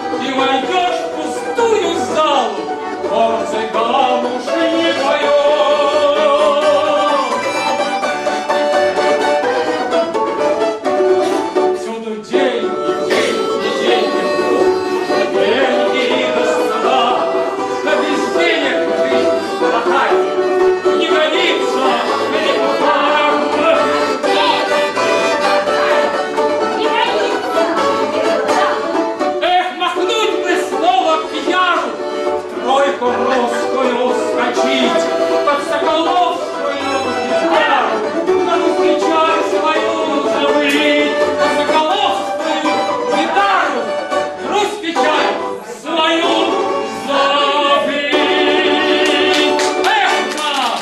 и войдешь в пустую залу, музыка уж не поет. Всюду деньги, деньги, деньги, деньги до суда, но без денег жизнь плохая, не годится, не бухая. Тройку русскую скачить, под Соколовскую гитару, на русский чай свою забыть, под Соколовскую гитару, русский чай свою забыть. Эх, да!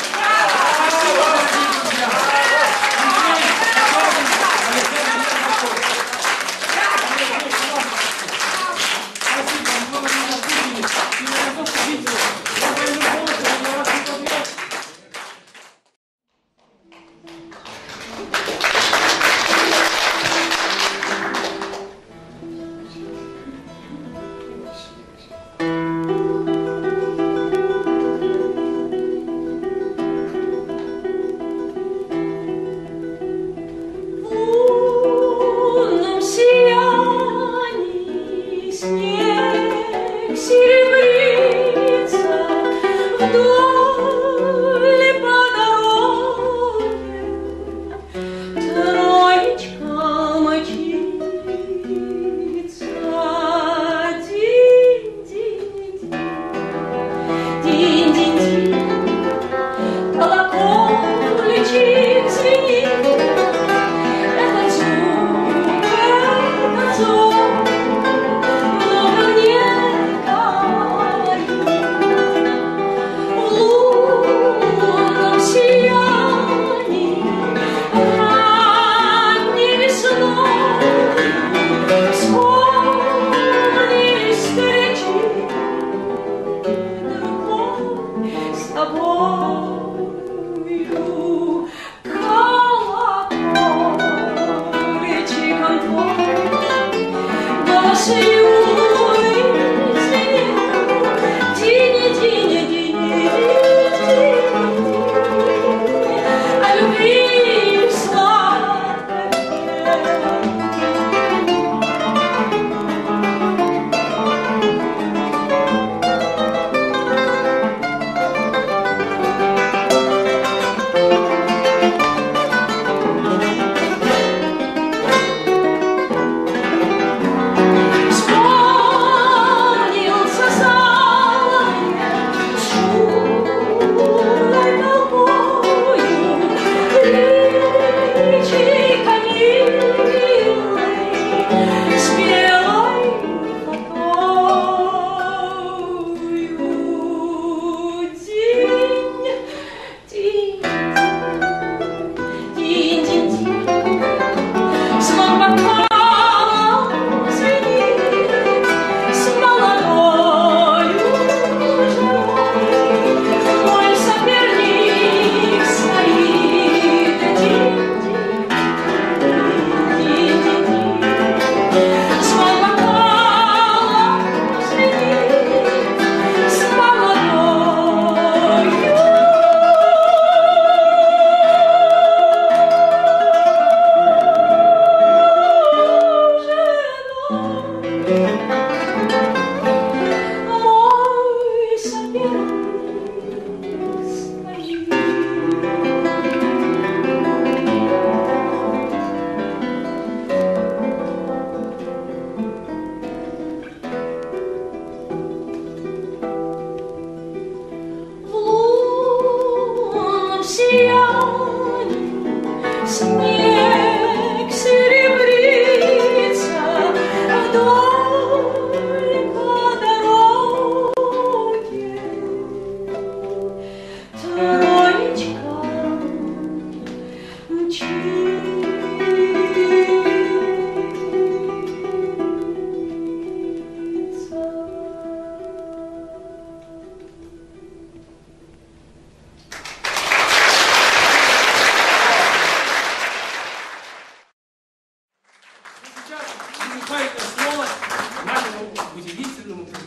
Много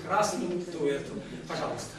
прекрасную дуэту. Пожалуйста.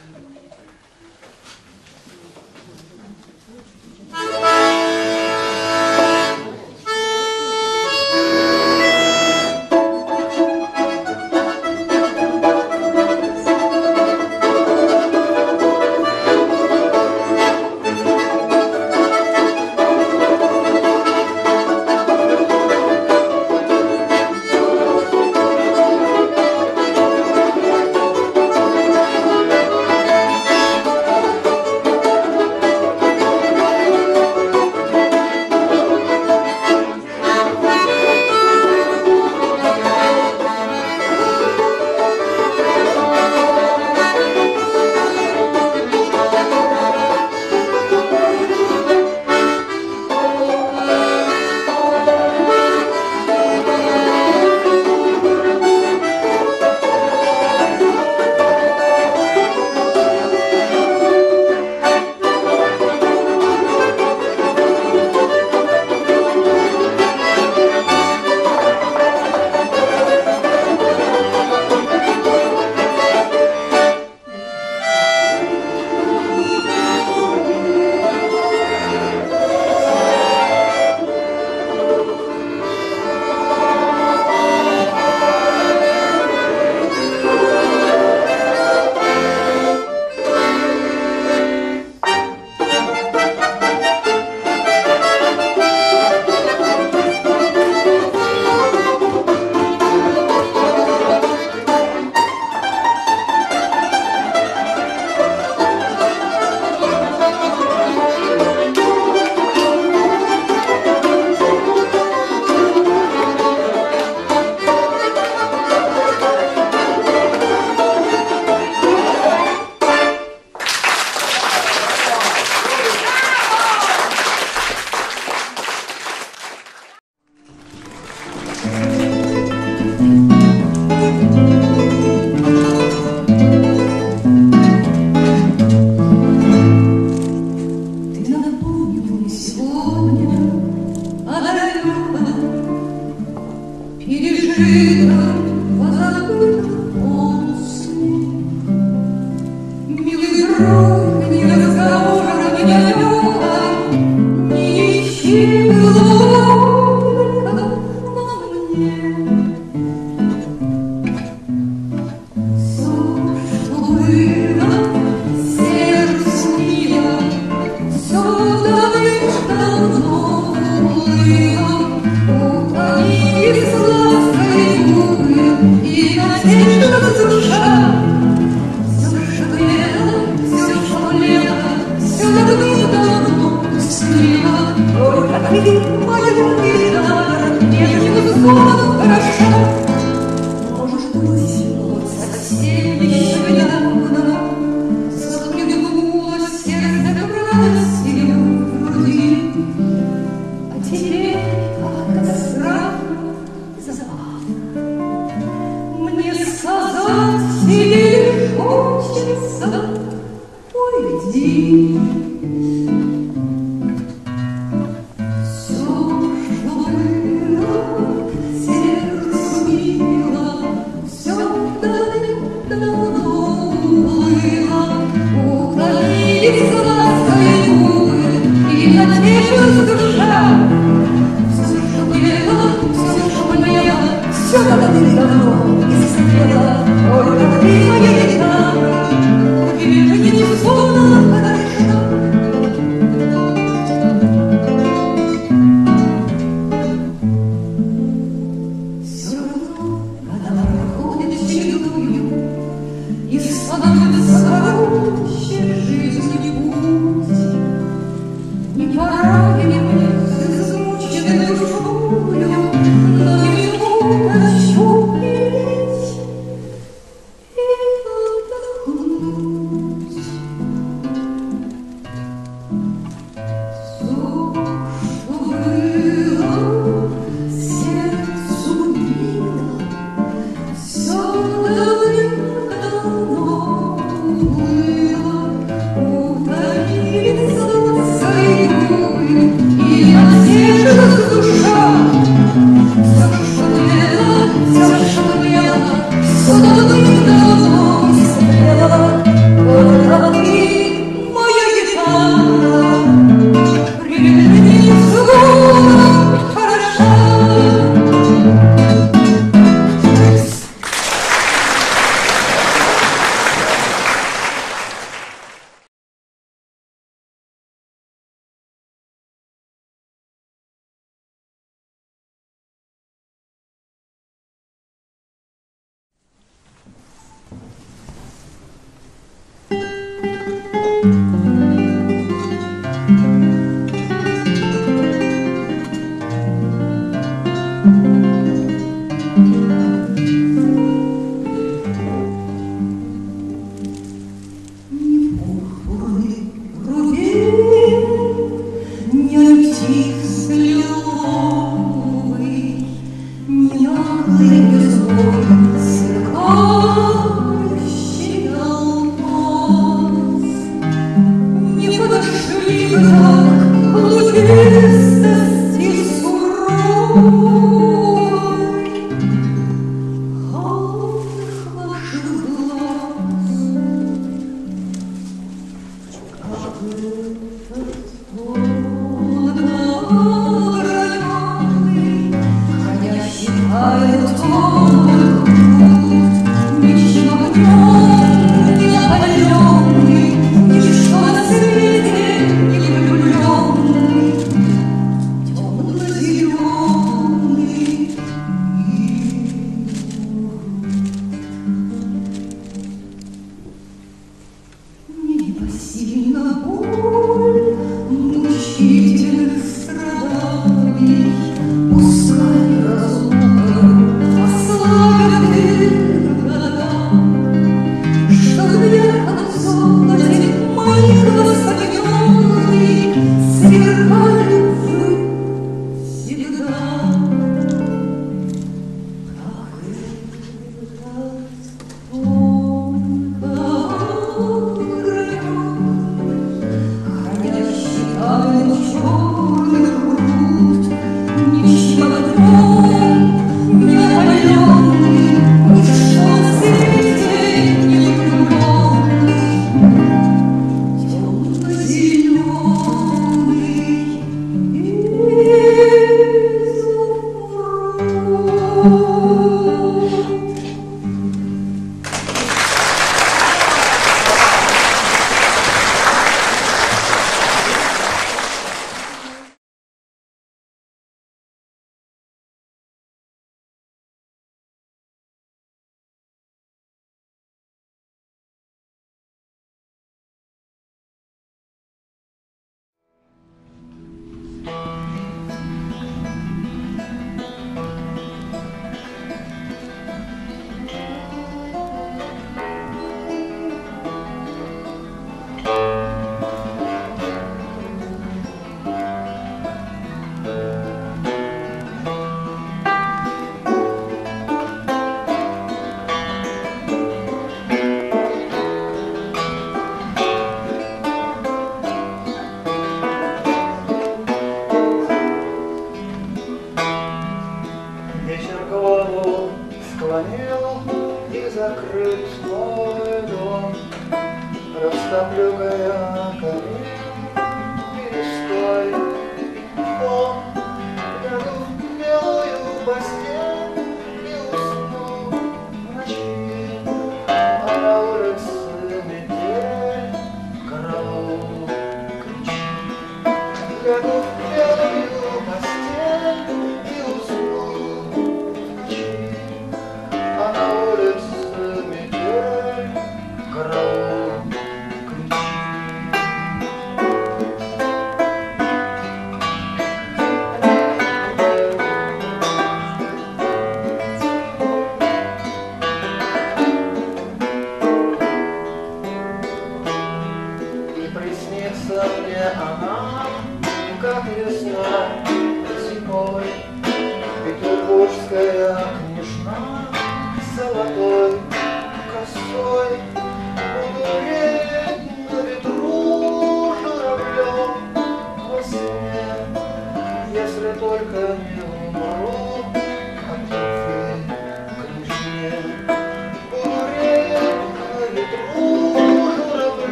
закрыть мой дом, растоплю-ка я камин берестой. О, лягу в белую постель и усну в ночи, а на улице метель, караул, кричит. Лягу в белую постель и усну в ночи, а на улице метель, караул, кричит.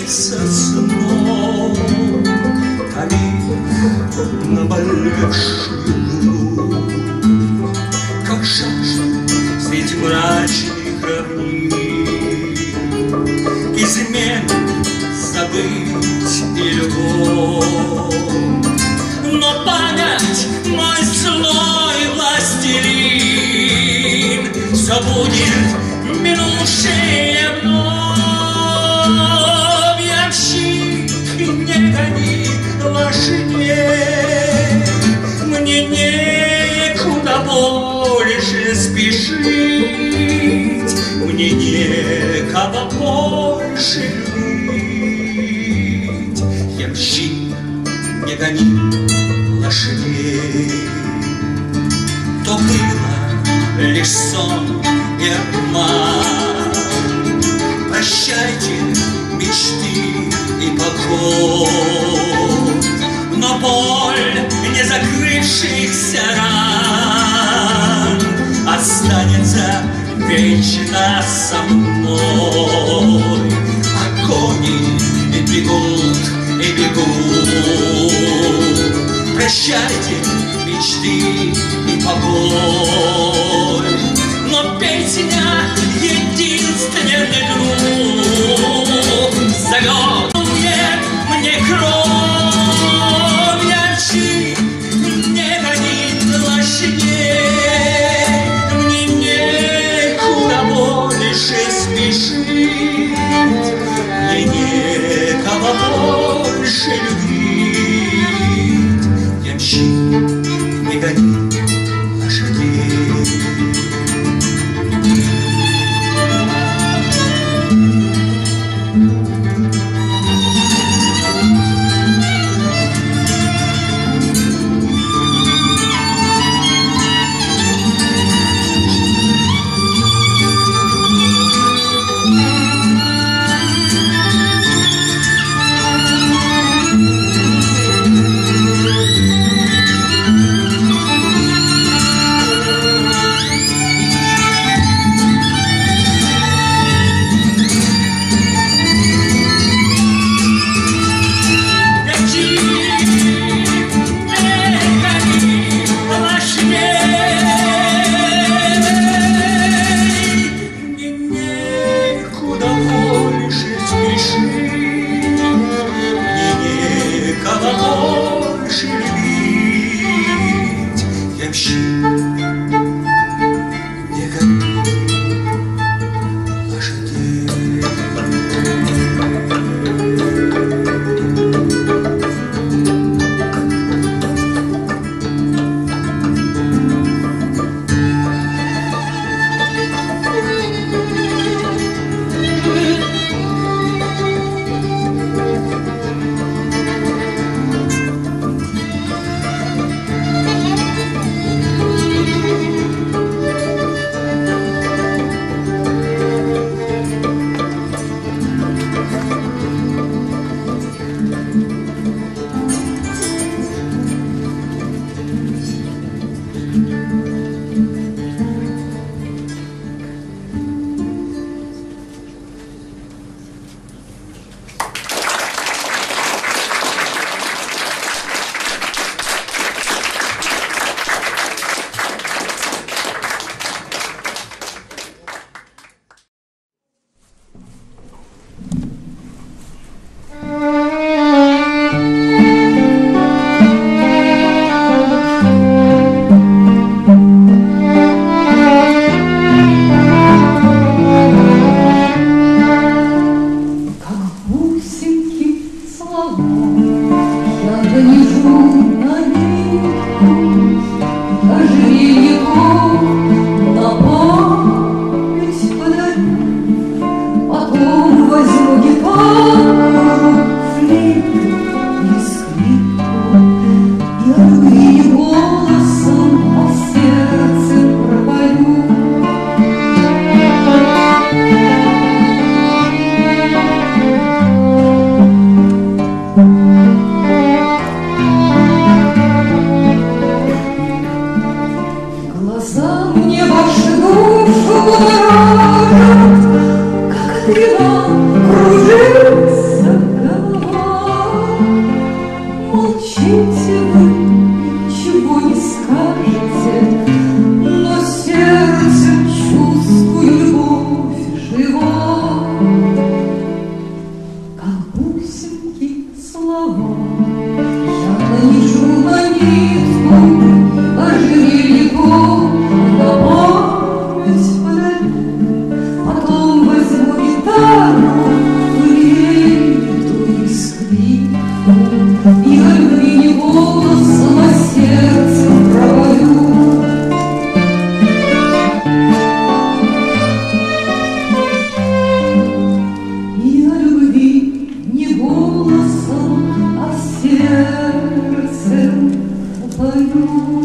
сливается сном, томит наболевшую луну, как жажда среди мрачных равнин, измен забыть и любовь. Но память, мой злой властелин, забудет минувшее вновь. Ямщик, не гони лошадей, мне некуда больше спешить, мне некого больше любить. Ямщик, не гони лошадей, то было лишь сон и обман. Прощайте мечты и покой, но боль не закрывшихся ран останется вечно со мной. А кони бегут и бегут. Прощайте мечты и покой, но песня единственный друг зовет мне кровь. Ямщик, не гони лошадей, мне некуда больше спешить, мне некого больше любить. Ямщик, не гони лошадей. слова. Я нанесу молитву, ожерелье на память подарю. Потом возьму гитару, флейту и скрипку, и о любви не голосом, а сердцем провою. И о любви не голосом, а сердцем пою.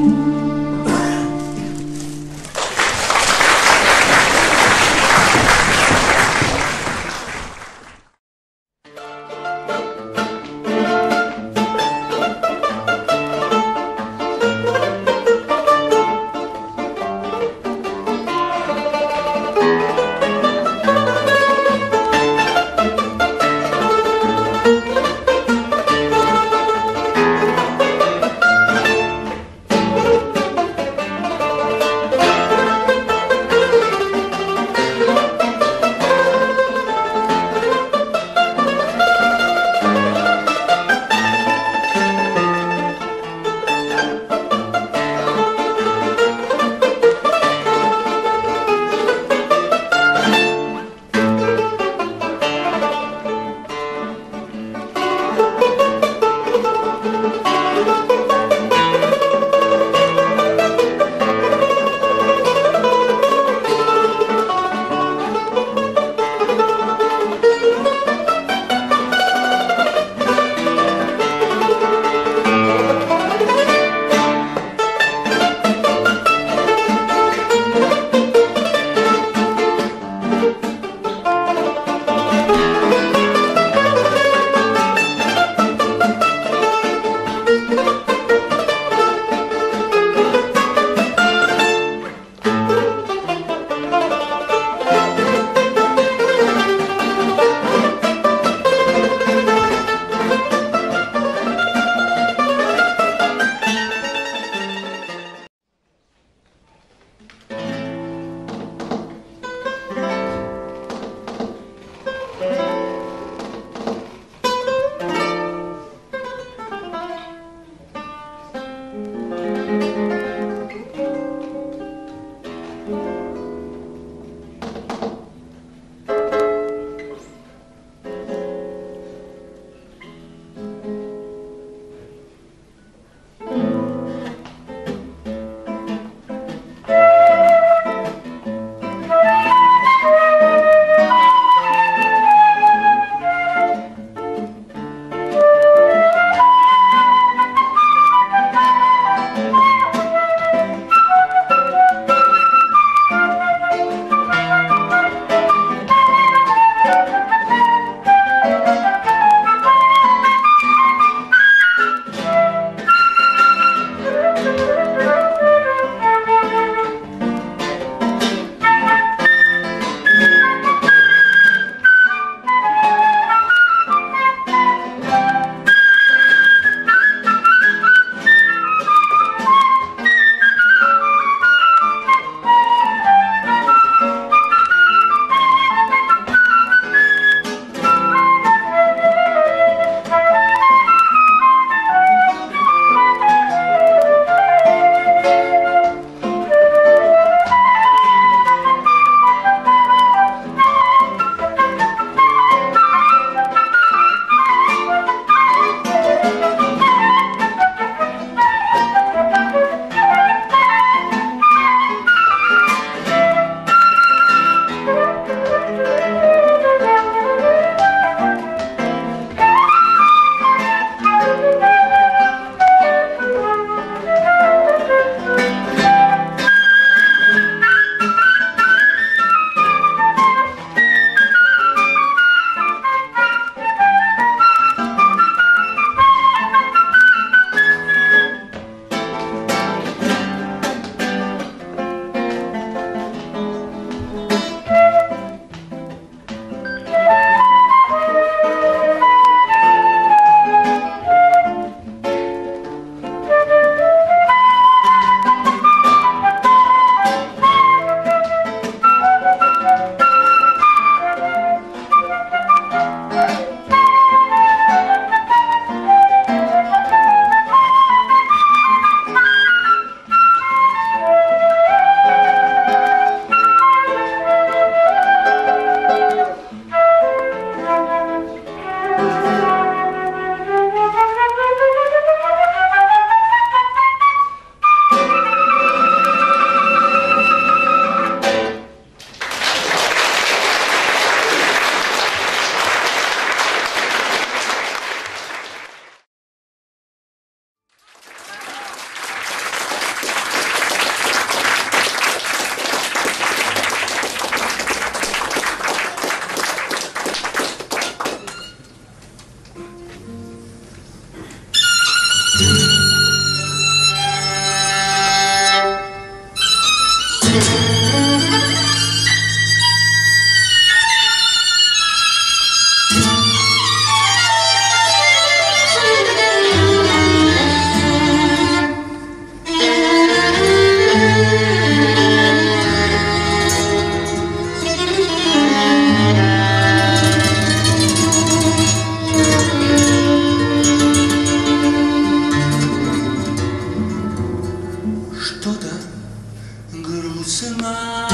Что-то грустно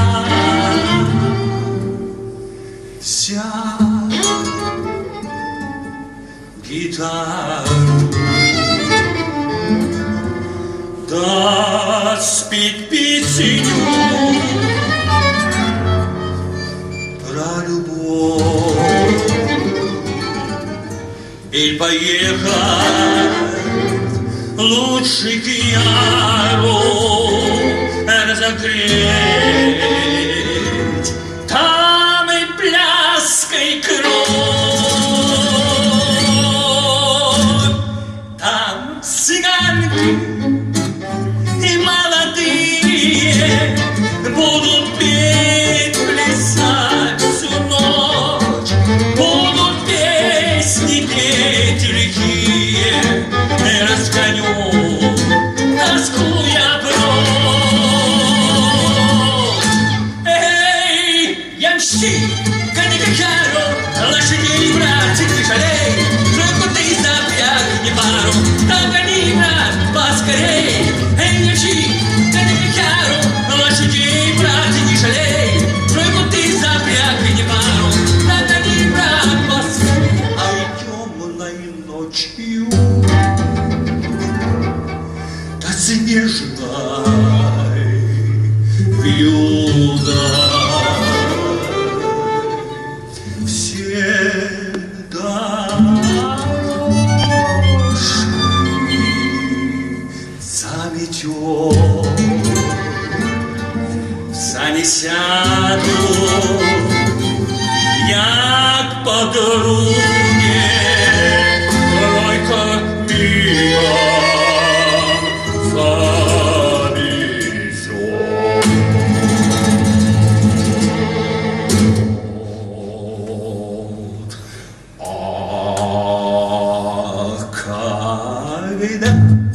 вся гитару, да спит песню про любовь и поехать лучше к яру разогреть там и пляской кровь, там цыганки и молодые будут петь, плясать всю ночь, будут песни петь лихие, разгоню тоску я прочь. Эй, ямщик, гони качару, лошадей, братик, не жалей, руку ты запряг не пару, там гони, брат, поскорей. Эй, ямщик, гони качару, лошадей, братик, не жалей, руку ты запряг не пару, там гони, брат, поскорей. Ай, темной ночью снежной вьюгой все дорожки заметет, в сани сяду я к подруге, только мимо когда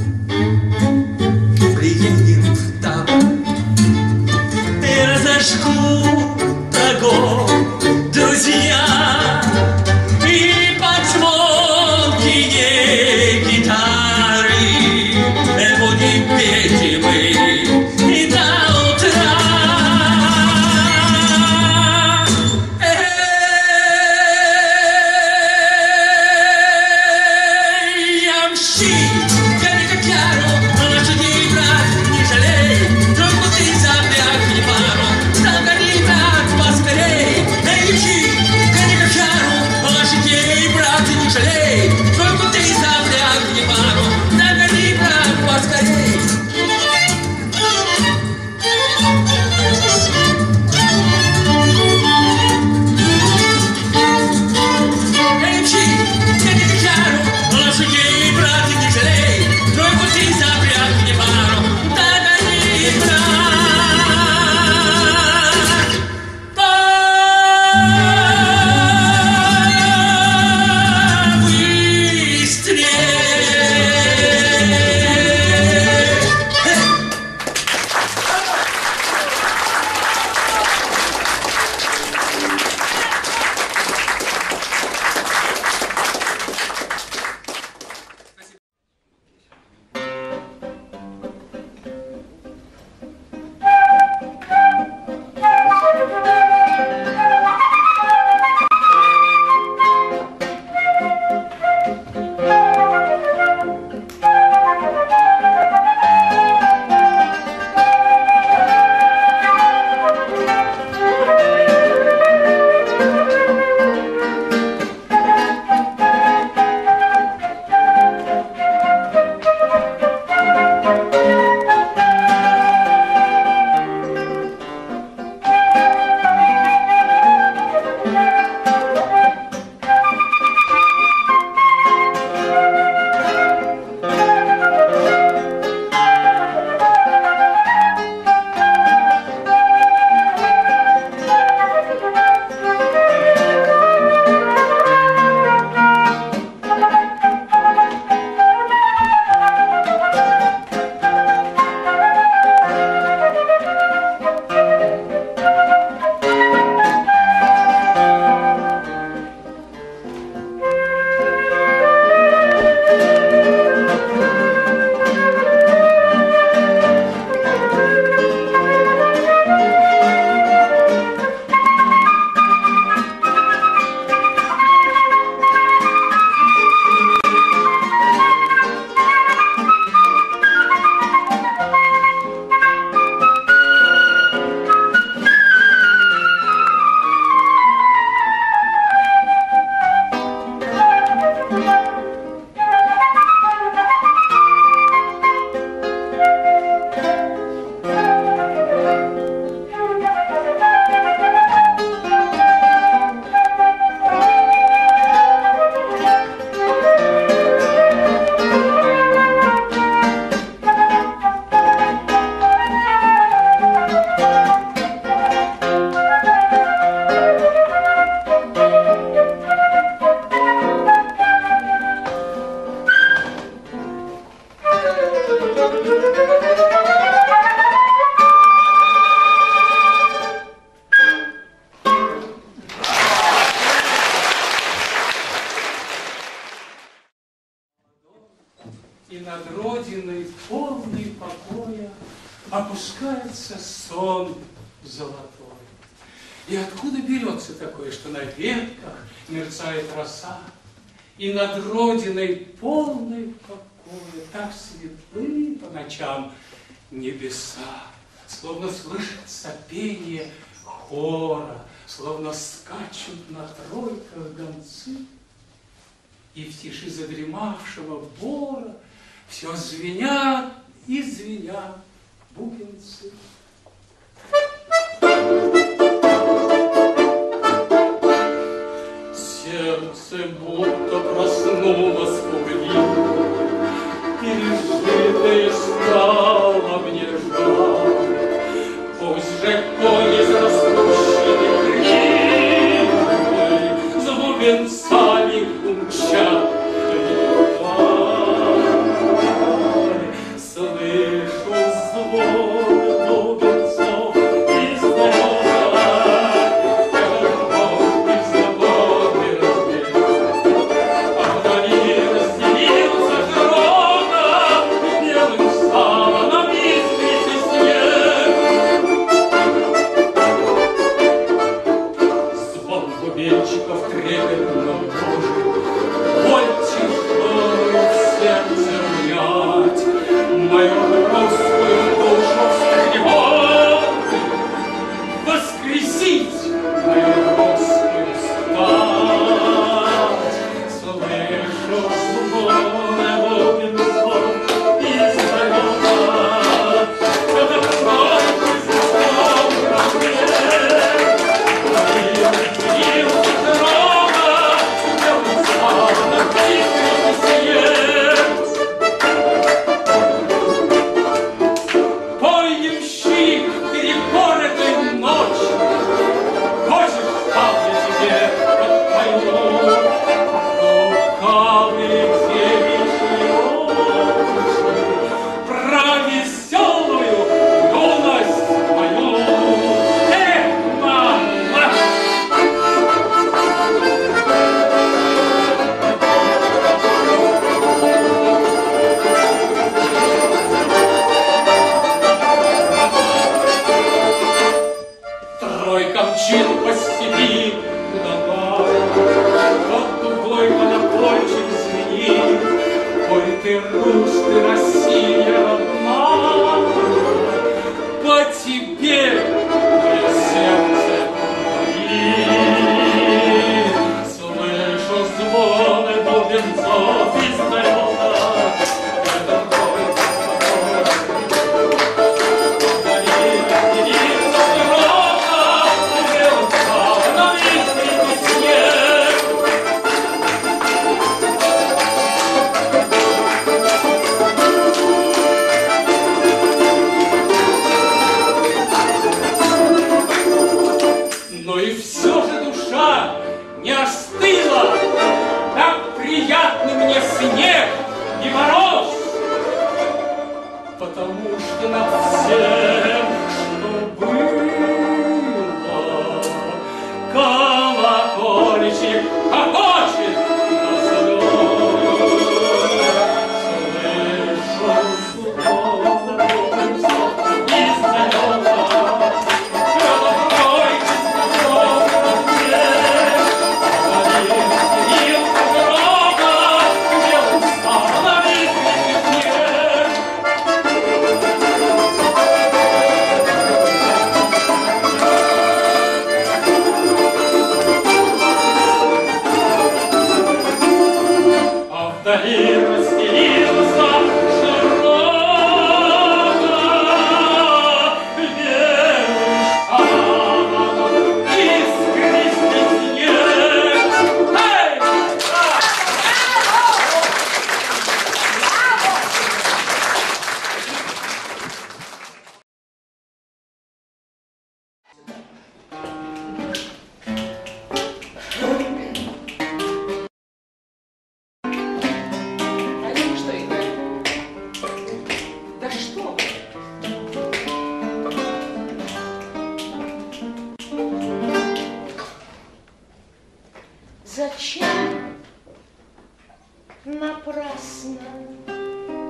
приедем в табор и разожгут огонь друзья, и под звонкие гитары будем петь и мы и до утра. Гони качару, лошадей, брат, не жалей, руку ты запряг не пару, там гони, брат, поскорей. Эй, ямщик, гони качару, лошадей, брат, не жалей, руку ты запряг не пару, там гони, брат, поскорей. Эй, ямщик, гони качару, лошадей, брат, не жалей, И над родиной полный покоя опускается сон золотой. И откуда берется такое, что на ветках мерцает роса, и над родиной полной покоя так светлы по ночам небеса, словно слышится пение хора, словно скачут на тройках гонцы, и в тиши задремавшего бора все звенят и звенят бубенцы. Сердце будто проснулось пугливо, пережитое стало мне ждать. Пусть же конь из распущенных крыльев за бубенцами умчат. Слышу звон бубенцов издалека, этот мощный свободный разбег. А вдали разделился корона, белым стало на искрится снег. Звон бубенчиков трепетно божий, боль тяжелую в сердце унять. Мою русскую душу встревожит, воскресить мою русскую стать. Слышу звоны бубенцов издалека, это кровь звездом разбег. Появился дорога, белым стал на искренний снег. Пой, ямщик, перепоротый ночью, хочешь, чтоб я тебе подпою лукавые девичьи очи про веселую юность мою. Эх, мама! Тройка мчит по степи удалая, вот тугой колокольчик звенит. Ой, ты, Русь, ты, Россия родная, по тебе мое сердце болит. Слышу звоны бубенцов издалека, это тройка вдали разделится дорога, белым стал на искренний снег. Но и все же душа не остыла, так приятны мне снег и мороз, потому что над всем, что было, колокольчик хохочет до слез. Слышу звон бубенцов издалека, белым тройка звездом разбег. Вдали разделился дорога, белым стал на искренний снег. А вдали расстелился широкий белым шалом искристый снег. Эй! А ну что играть? Да что вы? Зачем напрасно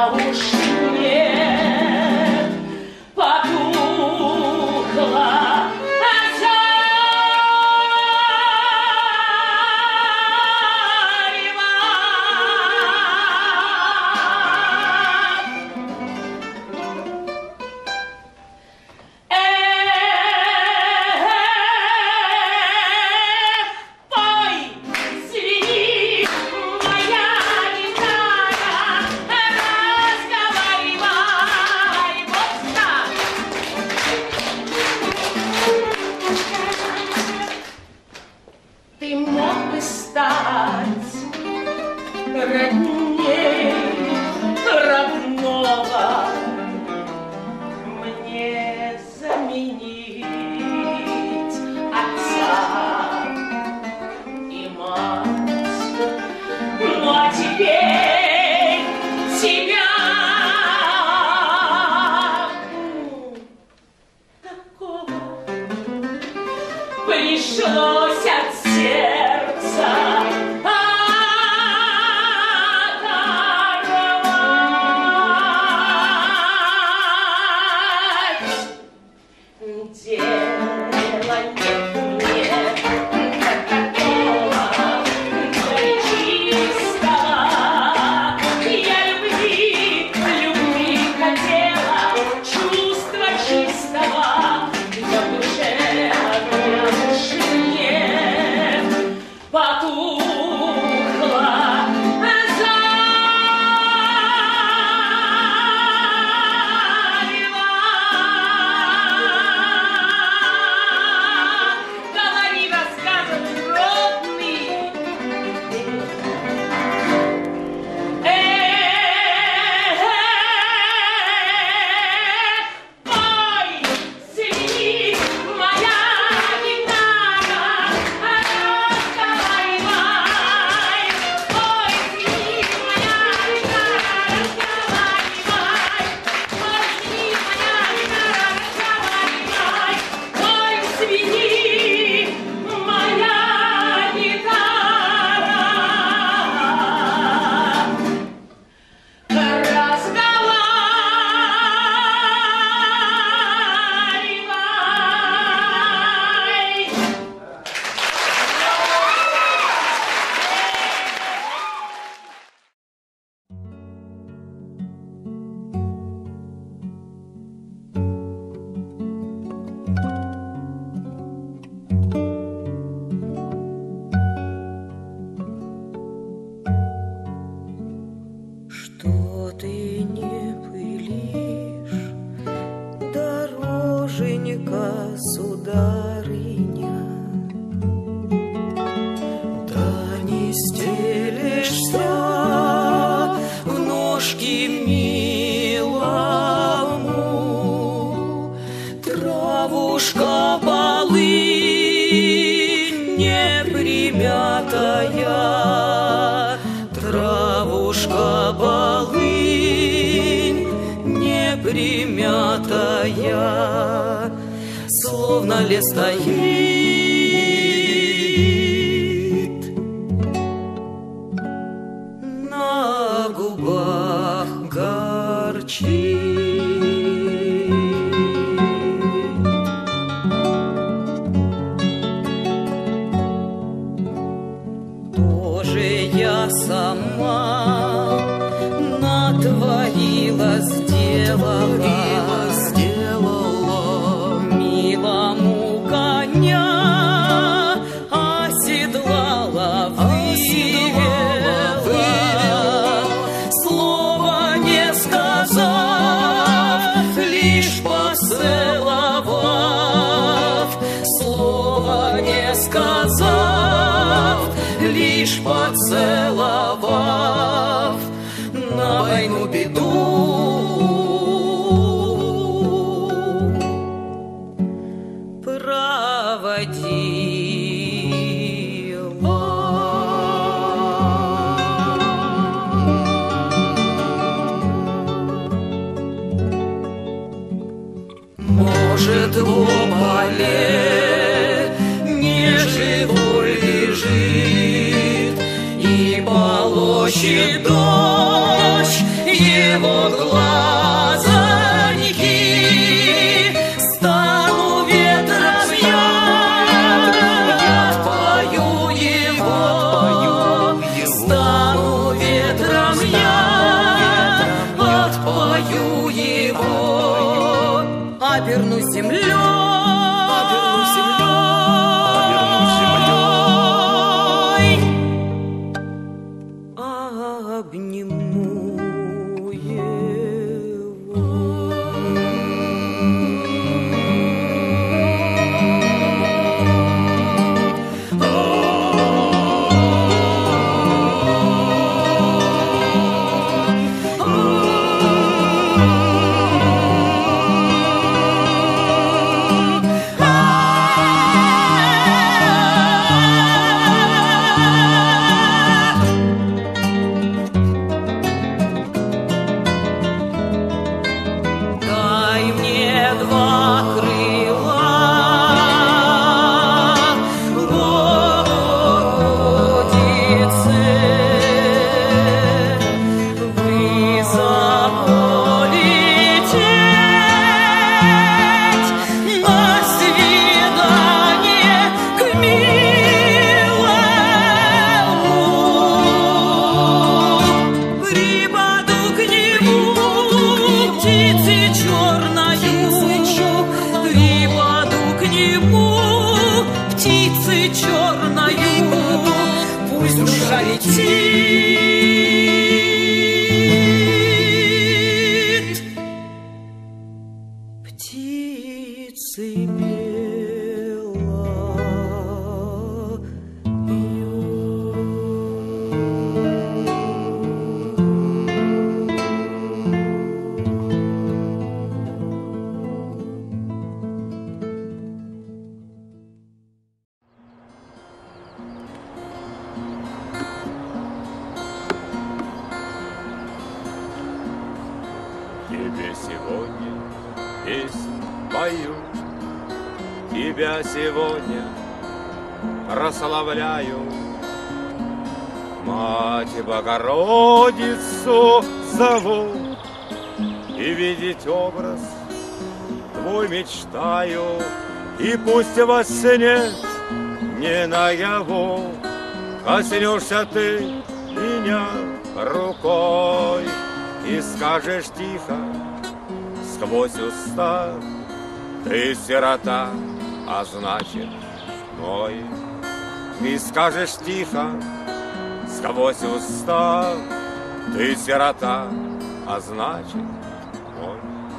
уж нет, потухла родней родного мне заменить отца и мать. Ну а теперь тебя такого пришлось от сердца сударыня, да не стелешься в ножки милому, травушка полынь непримятая, травушка полынь непримятая, словно лес стоит, на губах горчит. Тоже я сама натворила, сделала милому коня, оседлала, вывела, слова не сказав, лишь поцеловав, слова не сказав, лишь поцеловав, на войну беду может, в поле не живой лежит и полощет дождь. его глазоньки. Стану ветром я, отпою его. Стану ветром я, отпою его. Обернусь землей, обниму его. Дай мне два крыла, Богородице, высоко лететь на свидание к милому. Припаду к нему птицей черною, припаду к нему птицей черною, пусть душа летит птицей Тебе сегодня песнь пою, тебя сегодня прославляю. Мать Богородицу зову, и видеть образ твой мечтаю, и пусть во сне не наяву коснешься ты меня рукой и скажешь тихо сквозь уста: ты сирота, а значит мой. И скажешь тихо сквозь уста: ты сирота, а значит мой.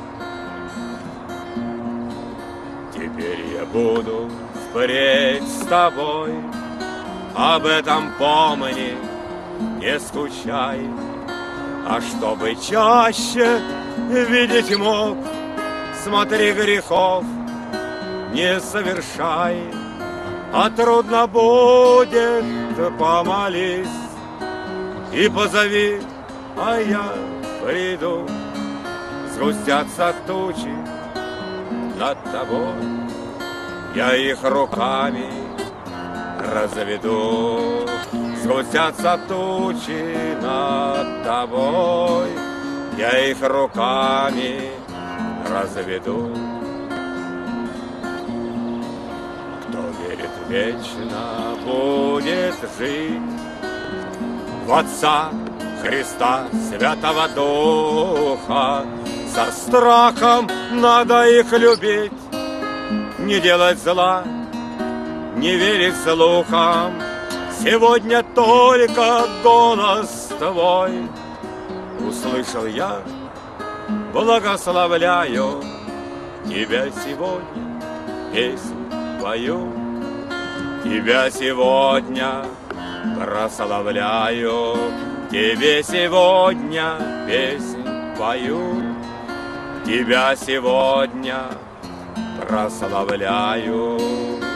Теперь я буду впредь с тобой, об этом помни, не скучай. А чтобы чаще видеть мог, смотри, грехов не совершай. А трудно будет, помолись и позови, а я приду. Сгустятся тучи над тобой, я их руками разведу. Сгустятся тучи над тобой, я их руками разведу. Кто верит вечно, будет жить в Отца Христа, Святого Духа. Со страхом надо их любить, не делать зла, не верить слухам. Сегодня только голос твой услышал я, благословляю тебя сегодня, песнь пою. Тебя сегодня прославляю, тебе сегодня песнь пою. Тебя сегодня прославляю.